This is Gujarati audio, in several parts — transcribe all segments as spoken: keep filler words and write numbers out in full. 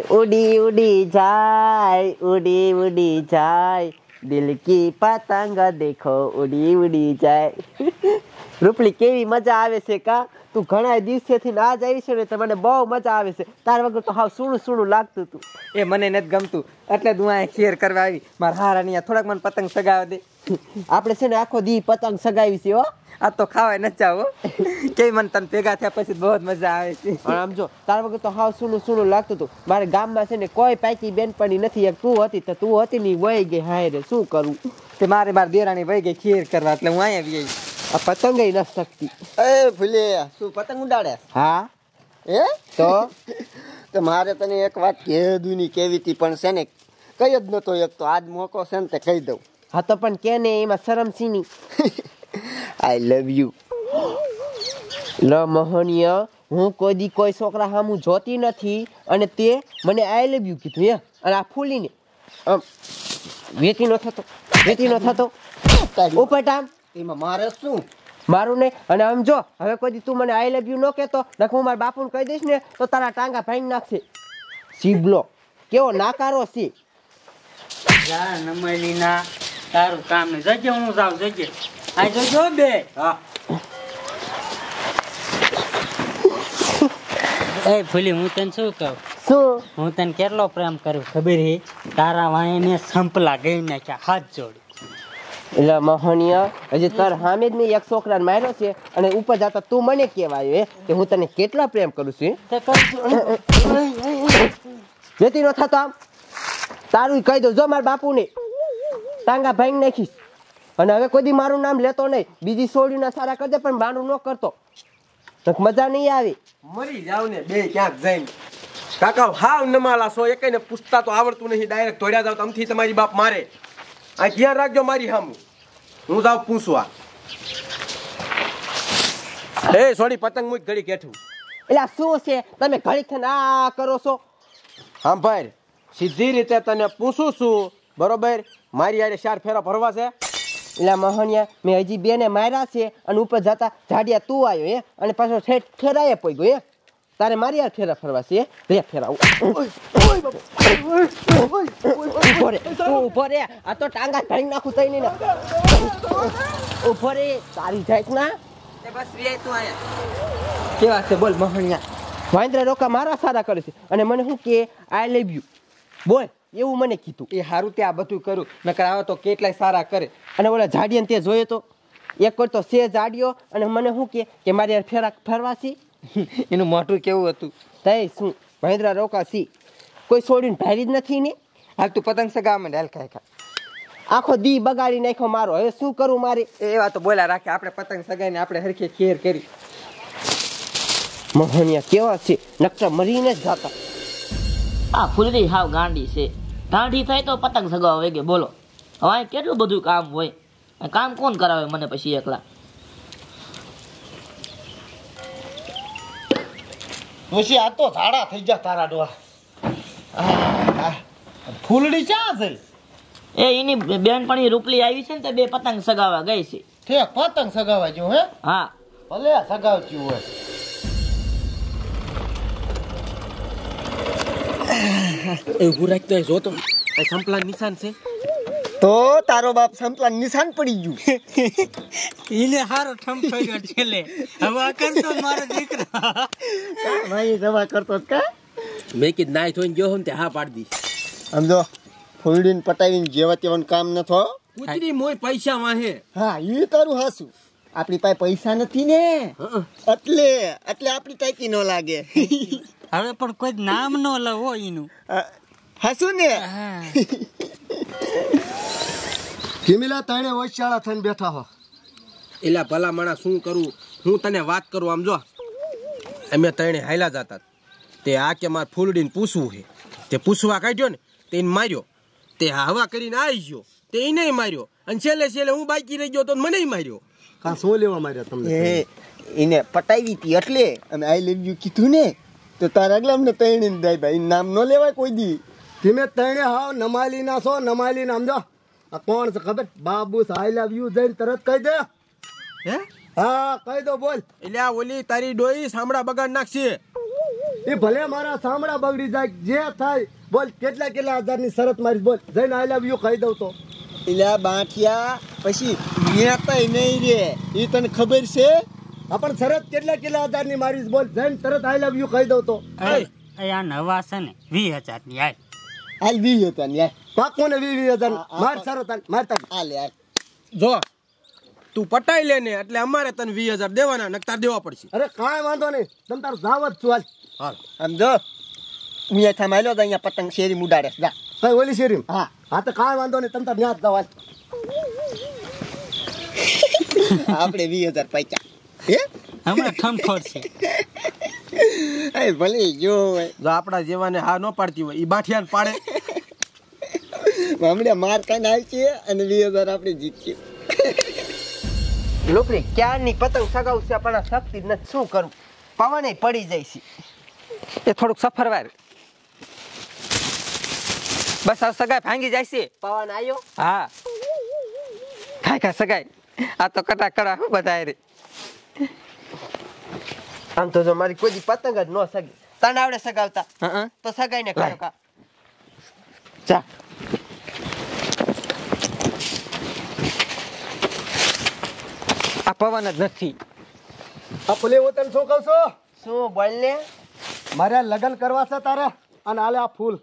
उड़ी उड़ी जाए उड़ी उड़ी जाए दिल की पतंग देखो उड़ी उડી જાય રૂપલી કેવી મજા આવે છે કા તું ઘણા દિવસેથી ના આવી છે ને તો મને બહુ મજા આવે છે તાર વગર તો હાવ સુણું સુણું લાગતું તું એ મને નથી ગમતું એટલે હું આ શેર કરવા આવી મારા હારાની થોડાક મને પતંગ સગાવવા દે આપણે છે ને આખો દી પતંગ સગાવી છે હો આ તો ખાવાય ન ચાવો કેવી મને તને ભેગા થયા પછી બહુ મજા આવે છે પણ આમ જો તાર વગર તો હાવ સુણું સુણું લાગતું હતું મારે ગામમાં છે ને કોઈ પાકી બેનપણી નથી એક તું હતી તો તું હતી ની વહી ગઈ હાય રે શું કરું તે મારે મારી દેરાણી વહી ગઈ ખીર કરવા એટલે હું અહીંયા આવી આ પતંગ ન શકતી એ ભૂલે શું પતંગ ઉડાડે હા એ તો તો મારે તને એક વાત કહેવું ની કેવી હતી પણ છે ને કઈ જ નતો એક તો આજ મોકો છે ને તે કહી દઉં હા તો પણ કે ને એમાં શરમ સીની આઈ લવ યુ લ મોહનિયા હું કોઈ દી કોઈ છોકરા સામું જોતી નથી અને તે મને આઈ લવ યુ કીધું હે અને આ ફૂલીને આમ વેતી નો થતો વેતી નો થતો ઉપર ટામ એમાં મારે શું મારું નહીં અને આમ જો હવે કોઈ દી તું મને આઈ લવ યુ ન કહેતો નક હું મારા બાપુને કહી દઈશ ને તો તારા ટાંગા ભાંગી નાખશે સીબલો કેવો નાકારો છે જા નમલીના તારું કામ ને જજે હું જાઉં જજે આ જોજો બે હા એ ફૂલી હું તને શું કહું શું હું તને કેટલો પ્રેમ કરું ખબર હે તારા વાયને સંપલા ગઈ નાખ્યા હાથ જોડી એટલે મોહનિયા હજી તાર હામે જ નહીં એક છોકરાને માર્યો છે અને ઉપર જતા તું મને કહેવાયો હે કે હું તને કેટલા પ્રેમ કરું છું તે કરજો જેતી નો થતો આમ તારું કહી દઉં જો મારા બાપુને ટાંગા ભાંગી નાખીશ અને હવે કોઈ દી મારું નામ લેતો નહીં બીજી સોડીના સારા કરજે પણ બાનું ન કરતો મજા નહીં આવી મરી જાવ ને બે ક્યાંક જઈને કાકા હાવ નમાલા છો એકને પૂછતા તો આવડતું નહીં ડાયરેક્ટ તોડ્યા જાવ તમથી તમારી બાપ મારે આ ધ્યાન રાખજો મારી સામું હું જાવ પૂછવા એ સોડી પતંગ મુક ઘડી કેઠું એટલે શું છે તમે ઘડી થઈને આ કરો છો હા ભાઈ સીધી રીતે તને પૂછું છું બરોબર મારી આડે ચાર ફેરા ભરવા છે એટલે મોહનિયા મેં હજી બેને માર્યા છે અને ઉપર જતા ઝાડિયા તું આવ્યો હે અને પાછો ઠેઠ ફેરાય પડી ગયો હે તારે મારી યાર ફેરા ફરવા છે રે ફેરા ઉભો રે ઉભો રે આ તો ટાંગા ભાંગી નાખું તઈ નહીં ઉભો રે તારી જાય ના બસ રે તું આયા કેવા છે બોલ મોહણિયા વાંદરા રોકા મારા સારા કરે છે અને મને શું કે આઈ લવ યુ બોલ એવું મને કીધું એ હારું તે આ બધું કરું નકર આવો તો કેટલાય સારા કરે અને ઓલા ઝાડિયાને તે જોયો તો એક વાર તો સે ઝાડિયો અને મને શું કે કે મારે યાર ફેરા ફરવાસી એનું મોઢું કેવું હતું તઈ શું મહેન્દ્રા રોકા સી કોઈ છોડીને ભારી જ નથી ને હાલ તું પતંગ સગા મને હાલ ખાય ખા આખો દી બગાડી નાખ્યો મારો હવે શું કરું મારે એવા તો બોલા રાખે આપણે પતંગ સગાઈને આપણે હરખે ખેર કરી મોહનિયા કેવા છે નકર મરીને જ જાતા આ ફૂલડી હાવ ગાંડી છે ગાંડી થાય તો પતંગ સગાવા વેગે બોલો હવે કેટલું બધું કામ હોય કામ કોણ કરાવે મને પછી એકલા પછી આ તો ઝાડા થઈ ગયા તારા ડોહા ફૂલડી ક્યાં છે એ એની બેનપણી રૂપલી આવી છે ને તે બે પતંગ સગાવા ગઈ છે ઠેક પતંગ સગાવા જો હે હા ભલે સગાવતી હોય એ ઉભું રાખતો જો તો એ સંપલા નિશાન છે તો તારો બાપ સંપલા નિશાન પડી ગયું એને હારો ઠમ છોડ્યો છેલે હવે આ કરતો મારો દીકરો ભાઈ જવા કરતો કા મેં કીધું નાઈ થોઈને ગયો હું તે હા પાડી દી સમજો ફૂલડીને પટાવીને જેવા તેવાનું કામ ન થો કૂતરી મોય પૈસા વાહે હા એ તારું હાસું આપણી પાસે પૈસા નથી ને એટલે એટલે આપણી ટાઈકી ન લાગે હવે પણ કોઈ નામ ન લવો એનું હાસું ને કિમિલા તાણે વૈશાળા થઈને બેઠા હો એલા ભલા માણા શું કરું હું તને વાત કરું આમ જો અમે તણે હાયલા જતા તે આ કે માર ફૂલડીને પૂછવું છે તે પૂછવા કાઢ્યો ને તે એને માર્યો તે હવા કરીને આવી ગયો તે એને માર્યો અને છેલ્લે છેલ્લે હું બાકી રહી ગયો તો મને માર્યો કા શું લેવા માર્યા તમને એને પટાવી હતી એટલે અને આઈ લવ યુ કીધું ને તો તારા આગલા અમને તણે દાઈ ભાઈ નામ ન લેવાય કોઈ દી તમે તણે હાવ નમાલી ના છો નમાલી નામ જો આ કોણ છે ખબર બાબુ આઈ લવ યુ જઈને તરત કહી દે હે હા કહી દો બોલ એટલે આ ઓલી તારી ડોઈ સાંભળા બગાડ નાખશે એ ભલે મારા સાંભળા બગડી જાય જે થાય બોલ કેટલા કેટલા હજારની શરત મારી બોલ જઈને આઈ લવ યુ કહી દઉં તો એલા બાંઠિયા પછી નેતાય નહીં રે એ તને ખબર છે આપણ શરત કેટલા કેટલા હજારની મારીશ બોલ જઈને તરત આઈ લવ યુ કહી દઉં તો આ નવા છે ને વીસ હજાર ની આય હાલ વીસ હતા ને પાકો ને વીસ વીસ હજાર માર શરત હાલ, મારતા હાલ યાર જો તું પટાઈ લે ને એટલે અમારે તને વીસ હજાર દેવાના નકતા દેવા પડશે. અરે કાંઈ વાંધો નહીં તમ તારું જાવ જ છું હાલ હાલ આમ જો હું અહીંયા થામાયલો તો અહીંયા પતંગ શેરી ઉડાડે જા કઈ ઓલી શેરી હા હા તો કાંઈ વાંધો નહીં તમ તાર ન્યા જ જાવ હાલ આપણે વીસ હજાર પૈસા હે હમણાં ઠમખોડ છે. એ ભલે જો હોય જો આપણા જેવાને હા ન પાડતી હોય એ બાઠિયાને પાડે. હમણાં માર કાને આવી છે અને વીસ હજાર આપણે જીતીએ. લોપરી ક્યારની પતંગ સગાવું છે પણ આ શક્તિ જ નથી શું કરું પવને પડી જાય છે. એ થોડુંક સફર વાર બસ હવે સગાઈ ભાંગી જાય છે. પવન આવ્યો હા કાંઈ કાંઈ સગાઈ આ તો કટા કડા હું બધા રે આમ તો જો મારી કોઈ દી પતંગ જ ન સગી તને આવડે સગાવતા હં તો સગાઈને લાય. કરો કા જા આ પવન જ નથી. આ ફૂલે હું તને શું કહું છું શું બોલ ને મારે લગ્ન કરવા છે તારે અને આલે આ ફૂલ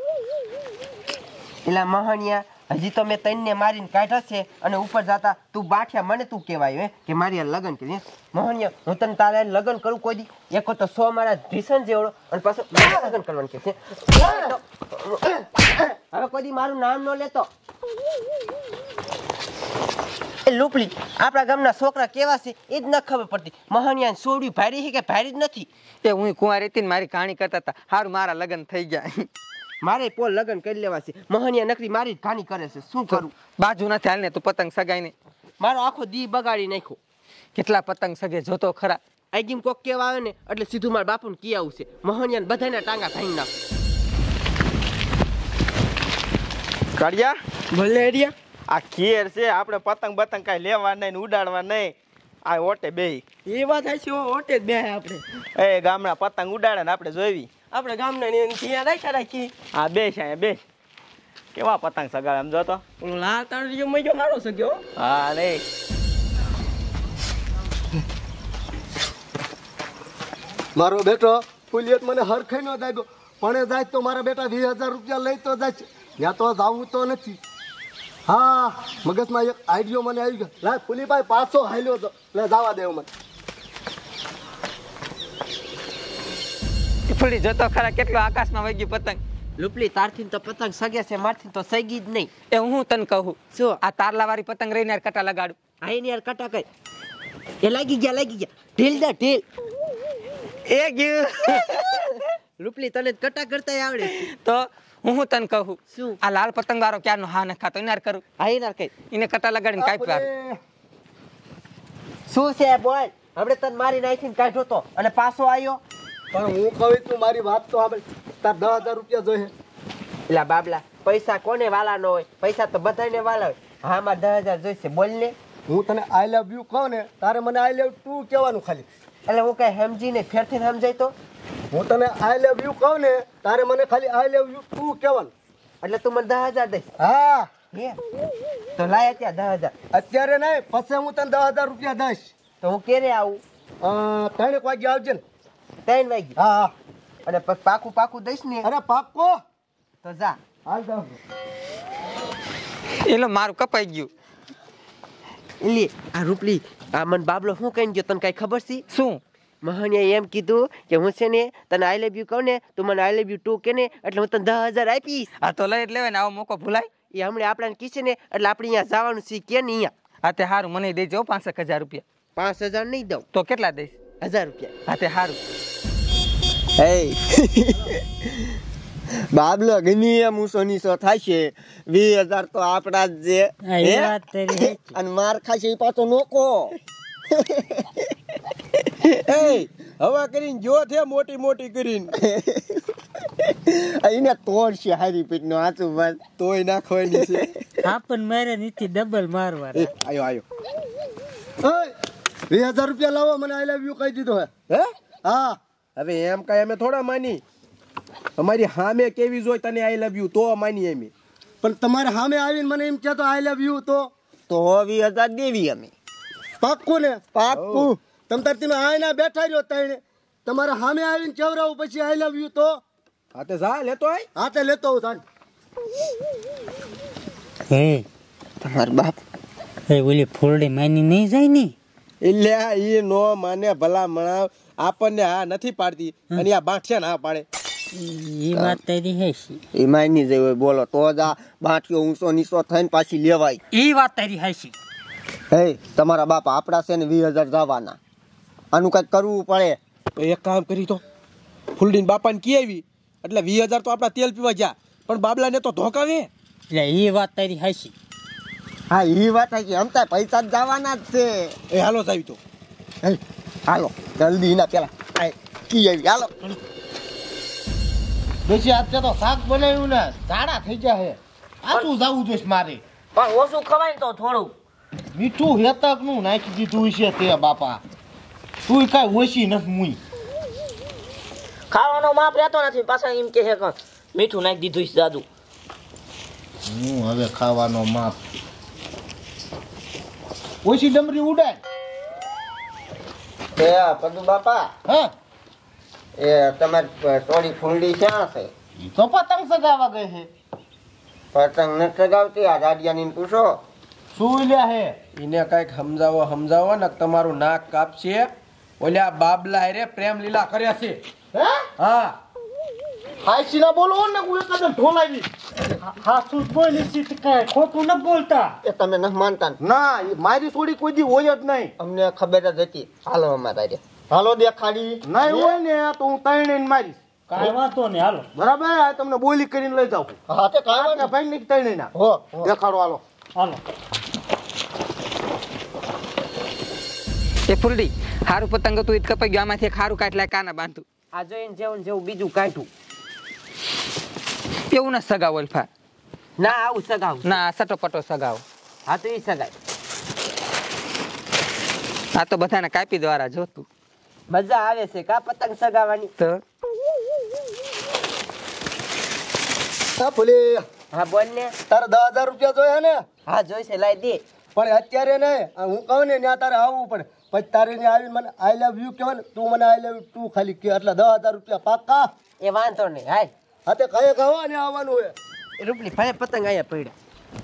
એલા મહાણિયા હજી તો મેં તઈને મારીને કાઢ્યા છે અને ઉપર જાતા તું બાઠિયા મને તું કહેવાય હે કે મારી હારે લગ્ન કરી મહાણિયા હું તને તારે હારે લગ્ન કરું કોઈ દી એકો તો સો મારા ભીષણ જેવડો અને પાછો મારા લગ્ન કરવાનું કે છે હવે કોઈ દી મારું નામ ન લેતો. એ લુપલી આપણા ગામના છોકરા કેવા છે એ જ ન ખબર પડતી મહાણિયા સોડ્યું ભારી છે કે ભારી જ નથી. એ હું કુંવારી હતી ને મારી કહાણી કરતા હતા સારું મારા લગ્ન થઈ ગયા. મારે પોલ લગ્ન કરી લેવા છે મહાણિયા નકરી મારી જ ઘાની કરે છે શું કરું બાજુ નથી હાલ ને તું પતંગ સગાઈ ને મારો આખો દી બગાડી નાખ્યો. કેટલા પતંગ સગે જોતો ખરા. આઈજીમ કોક કેવા આવે ને એટલે સીધું મારા બાપુને કી આવું છે મહાણિયાને બધાના ટાંગા ભાંગી નાખો. કાઢ્યા ભલે એરિયા આ ખીર છે આપણે પતંગ બતંગ કાંઈ લેવા નહીં ને ઉડાડવા નહીં આ ઓટે બે એ વાત છે ઓટે જ બે આપણે એ ગામડા પતંગ ઉડાડે ને આપણે જોઈવી આપણે ગામના ને ત્યાં રાખ્યા રાખી હા બેસ અહીંયા બેસ કેવા પતંગ સગાવે એમ જો તો ઓલો લાલ તાણ મજો મારો સગ્યો હા રે મારો બેટો ફૂલિયત મને હરખાઈ નો દાગ્યો પણ એ જાય તો મારા બેટા વીસ હજાર રૂપિયા લઈ તો જાય છે ત્યાં તો જાવું તો નથી. હા મગજમાં એક આઈડિયો મને આવી ગયો લા ફૂલીભાઈ પાછો હાલ્યો તો લે જવા દેવ મને ફૂલી જોતો ખરા કેટલો આકાશમાં વહી ગયું પતંગ. લુપલી તારથી તો પતંગ સગ્યા છે મારથી તો સગી જ નહીં. એ હું તને કહું શું આ તારલા વાળી પતંગ રહીને યાર કટા લગાડું. હા એની યાર કટા કઈ એ લાગી ગયા લાગી ગયા ઢીલ દે ઢીલ એ ગયું લુપલી તને કટા કરતા આવડે છે. તો હું હું તને કહું શું આ લાલ પતંગ વાળો ક્યારનો હા ન ખાતો એનાર કરું હા એનાર કઈ એને કટા લગાડીને કાપી વાર શું છે બોલ આપણે તને મારી નાખીને કાઢ્યો તો અને પાછો આવ્યો પણ હું કહું તું મારી વાત તો સાંભળ તાર દસ હજાર રૂપિયા જોઈએ એલા બાબલા પૈસા કોને વાલા ન હોય પૈસા તો બધાને વાલા હોય હા મારે દસ હજાર જોઈશે બોલ ને હું તને આઈ લવ યુ કહું ને તારે મને આઈ લવ ટુ કહેવાનું ખાલી એટલે હું કઈ સમજીને ફેરથી સમજાય તો હું તને આઈ લવ યુ કહું ને તારે મને ખાલી આઈ લવ યુ ટુ કહેવાનું એટલે તું મને દસ હજાર દઈશ હા હે તો લાય ત્યાં દસ હજાર અત્યારે નહીં પછી હું તને દસ હજાર રૂપિયા દઈશ તો હું ક્યારે આવું અ, ત્રણેક વાગે આવજે ને ત્રણ વાગી હા હા અને પછી પાકું પાકું દઈશ ને અરે પાક્કો તો જા હાલ જાવ એટલે મારું કપાઈ ગયું. એલી આ રૂપલી આ મને બાબલો શું કહીને ગયો તને કઈ ખબર છે શું મહાનિયા એમ કીધું કે હું છે ને તને આઈ લવ યુ કહું ને તું મને આઈ લવ યુ ટુ કે ને એટલે હું તને દસ હજાર આપીશ. આ તો લઈ જ લેવાય ને આવો મોકો ભૂલાય. એ હમણાં આપણાને કીશે ને એટલે આપણે અહીંયા જવાનું છે કે ને અહીંયા હા તે સારું મને દેજો પાંસઠ હજાર રૂપિયા. પાંચ હજાર નહીં દઉં તો કેટલા દઈશ? હજાર રૂપિયા હા તે સારું. હે બાબલો ગમી એમ ઊંચો નીચો થાય છે વીસ હજાર તો આપણા જ જે હા, એ હે? વાત તારી સાચી. અને માર ખાશે એ પાછો નોકો એ હવા કરીને જો છે મોટી મોટી કરીને એને તોડ છે હારી પીઠ નો હાચું વાત તોય નાખવાની છે. આપણ મારે નીતિ ડબલ મારવા એ આયો આયો વીસ હજાર રૂપિયા લાવો મને આઈ લવ યુ કહી દીધો હે હે હા હવે એમ કઈ અમે થોડા માની, અમારી સામે કેવી જોઈ તને આઈ લવ યુ તો માની એમ. પણ તમારે સામે આવીને મને એમ કહેતો આઈ લવ યુ તો તો વીસ હજાર દેવી અમે. પાક્કું ને? પાક્કું. તમ તાર તમે આયના બેઠા રહ્યો તઈને તમારે સામે આવીને કેવરાવું પછી આઈ લવ યુ તો હા તે જા લેતો આય. હા તે લેતો હું તાન. હે તમારા બાપ એ ઓલી ફૂલડી માની નહીં જાય ને? એટલે ઈ નો માને ભલા મણાવ આપણને હા નથી પાડતી અને આ બાંઠિયા ના પાડે. એ વાત તારી હે છે. એ માની જાય હોય બોલો તો જ આ બાંઠિયો ઊંચો નીચો થઈને પાછી લેવાય. એ વાત તારી હે છે. હે તમારા બાપ આપડા છે ને વીસ હજાર જવાના, આનું કઈક કરવું પડે. તો એક કામ કરી તો ફૂલડીન બાપાને કી આવી એટલે વીસ હજાર તો આપણા તેલ પીવા ગયા, પણ બાબલાને તો ધોકાવે. એટલે એ વાત તારી હે છે. હા એ વાત છે અમ તાર પૈસા જ જવાના જ છે. એ હાલો સાહેબ તો હે હાલો જલ્દી ના પેલા આ કી આવી હાલો. બેસી આજે તો શાક બનાવ્યું ને ઝાડા થઈ ગયા હે. આછું જાવું જોઈશ મારે. પણ ઓછું ખવાય ને તો થોડું મીઠું હેતક નું નાખી દીધું છે તે બાપા. તું કાંઈ ઓછી નથી મુઈ. ખાવાનો માપ રહેતો નથી, પાછા એમ કે છે કે મીઠું નાખી દીધું છે દાદુ. હું હવે ખાવાનો માપ ઓછી ડમરી ઉડાય. એ પદુ બાપા હા એ તમારી થોડી ફૂંડી ક્યાં છે? તો પતંગ સગાવા ગઈ છે. પતંગ ન ચગાવતી આ દાડિયાની પૂછો. શું લ્યા હે? એને કઈક સમજાવો સમજાવો ને તમારું નાક કાપશે. ઓલ્યા બાબલા રે પ્રેમ લીલા કર્યા છે. હે હા હાઈસીના બોલો ને હું એકદમ ઢોલાવી. હા શું બોલી છે કાંઈ ખોટું ન બોલતા. એ તમે ન માનતા ને? ના એ મારી છોડી કોઈ દી હોય જ નહીં. અમને ખબર જ હતી. હાલો અમારા રે હાલો દેખાડી. નહીં હોય ને તો હું તઈને મારીશ. કાંઈ વાંધો નહીં હાલો. બરાબર આ તમને બોલી કરીને લઈ જાઉં. હા તે કાંઈ આ ભાઈ ની તઈને ના હો દેખાડો હાલો. હાલો. એ ફૂલડી હારું પતંગ હતું ઈ કપાઈ ગયું, આમાંથી એક હારું કાઢલા કાના બાંધું. આ જોઈને જેવું જેવું બીજું કાઢ્યું. એવું ના સગાવ અલ્ફા. ના આવું સગાવ. ના સટો પટો સગાવ. હા તો એ સગાય. આ તો બધાને કાપી દ્વારા જોતું. મજા આવે છે કા પતંગ સગાવાની? તો હા ભૂલી હા બોલ ને. તારે દસ હજાર રૂપિયા જોયા ને? હા જોઈશે લાઈ દે. પણ અત્યારે નહીં. આ હું કહું ને ત્યાં તારે આવવું પડે. પછી તારે ને આવીને મને આઈ લવ યુ કહેવાય ને, તું મને આઈ લવ યુ તું ખાલી કે એટલે દસ હજાર રૂપિયા પાક્કા. એ વાંધો નહીં. હાય હા તે કઈ કહો ને આવવાનું હોય. રૂપલી ભલે પતંગ અહીંયા પડ્યા.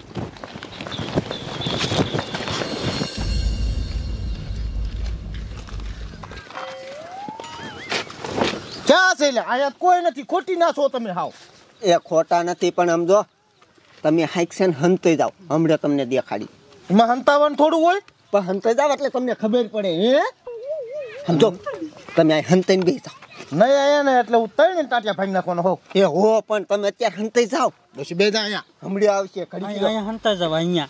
ક્યાં છે એટલે અહીંયા કોઈ નથી. ખોટી ના છો તમે હાવ. એ ખોટા નથી પણ સમજો તમે હાઈક્સન હંતે જાઓ, હમણાં તમને દેખાડી. એમાં હંતાવાનું થોડું હોય. પણ હંતે જાવ એટલે તમને ખબર પડે. હે સમજો તમે આ હંતે બે જાઓ. નહીં આયા ને એટલે હું તઈને ટાટિયા ભાઈ નાખવાનો હોઉં. એ હો પણ તમે અત્યારે હંતે જાઓ. પછી બે જા અહીંયા. હમણાં આવશે ખડી અહીંયા હંતા જવા અહીંયા.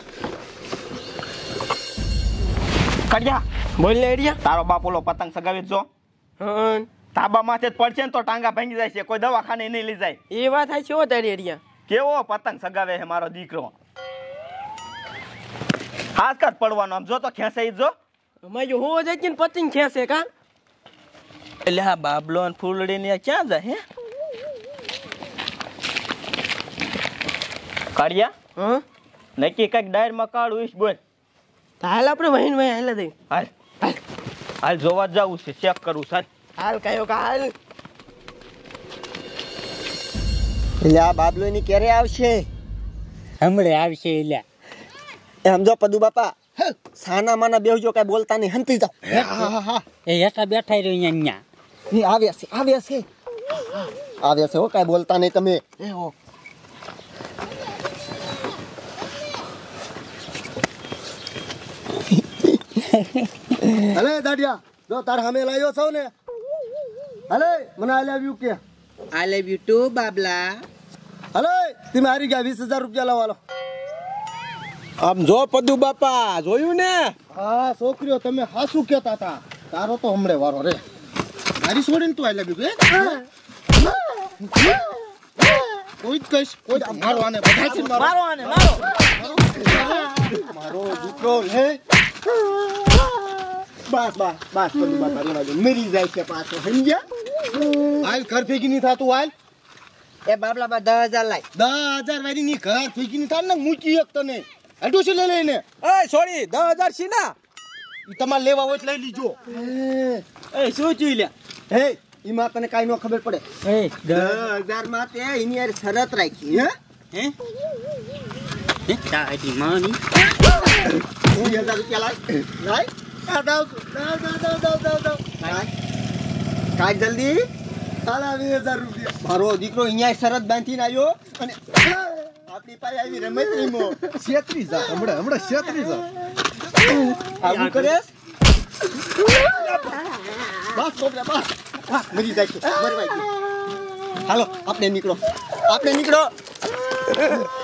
કડિયા બોલ ને એડિયા, તારો બાપ ઓલો પતંગ સગાવે જો તાબા માથે જ પડશે ને તો ટાંગા ભાંગી જાય છે, કોઈ દવાખાને નહીં લઈ જાય. એ વાત થાય છે તારી એરિયા. કેવો પતંગ સગાવે છે મારો દીકરો. હાથ કર પડવાનો આમ જો તો ખેંચાઈ જો. અમારી હો જાય ને પતંગ ખેંચે કા. એટલે હા બાબલો અને ફૂલડી ને ક્યાં જાય હે કડિયા? હા નક્કી કઈક ડાયર માં કાઢું ઈશ બોલ. હાલ આપણે વહીને વહી હાલ દઈ. હાલ હાલ હાલ જોવા જવું છે, ચેક કરવું છે. હાલ કયો કા હાલ. એટલે આ બાબલો ની ક્યારે આવશે? હમણે આવશે એટલે. એ સમજો પદુ બાપા સાના માના બેહજો કઈ બોલતા નહીં, હંતી જાઓ. હા હા હા એ હેઠા બેઠા રહ્યો અહીંયા. એ આવે છે આવે છે આવે છે હો, કઈ બોલતા નહીં તમે. એ હો હલે દાડિયા જો તાર સામે લાવ્યો છો ને. હલે મને આઈ લવ યુ કે. આઈ લવ યુ ટુ બાબલા. હલે તમે હારી ગયા. વીસ હજાર રૂપિયા લાવવાનો. આમ જો પદુ બાપા જોયું ને. હા છોકરીઓ તમે હાસુ કેતા હતા. તારો તો હમણે વારો રે. મારી છોડીને તું આઈ લવ યુ કે. કોઈ જ કહીશ કોઈ જ મારો આને બધાથી મારો. મારો આને મારો. મારો દીકરો લે. બસ બસ બસ બધું બાપા રેવા દે મરી જાય છે પાછો સમજ્યા હાલ ઘર ભેગી નહીં થાતું હાલ એ બાબલા બા દસ હજાર લાય દસ હજાર વાળી ની ઘર ભેગી નહીં થાય ને મૂકી એક તને અડું શું લઈ લઈને એ સોરી દસ હજાર સીના ઈ તમારે લેવા હોય તો લઈ લીજો એ શું જોઈ લે હે ઈમાં તને કાઈ નો ખબર પડે એ દસ હજાર માં તે એની યાર શરત રાખી હે હે હે તારી માની વીસ હજાર રૂપિયા લાય લાય આ દાવ દાવ દાવ દાવ દાવ દાવ દાવ લાય કાઈ જલ્દી આલા વીસ હજાર રૂપિયા મારો દીકરો અહીંયા શરત બાંધીને આવ્યો અને આપણી પાસે આવી રમત રમો છેત્રીસ જા હમણાં હમણાં છેત્રીસ જા આવું કરેસ બસ છોકરા બસ બસ મરી જાય છે મરવાઈ ગઈ હાલો આપણે નીકળો આપણે નીકળો